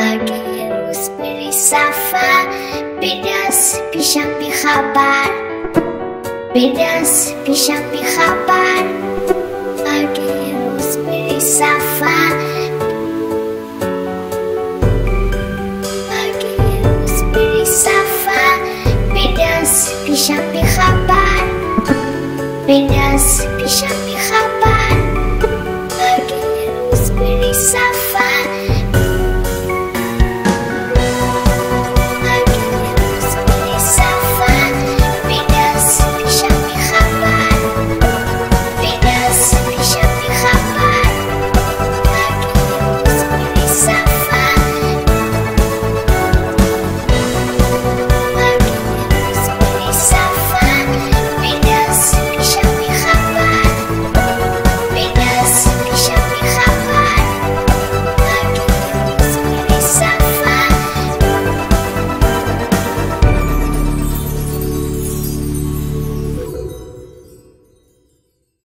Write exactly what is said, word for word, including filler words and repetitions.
Pagi harus beri safa, pedas pisang dikhabar, pedas pisang dikhabar. Pagi harus beri safa, pagi harus beri safa, pedas pisang dikhabar, pedas pisang